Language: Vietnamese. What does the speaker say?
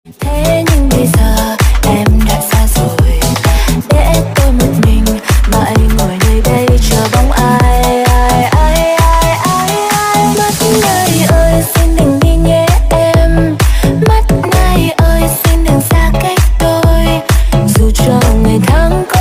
Thế nhưng bây giờ em đã xa rồi, để tôi một mình mãi ngồi nơi đây chờ bóng ai. Mắt này ơi xin đừng đi nhé em, mắt này ơi xin đừng xa cách tôi, dù cho ngày tháng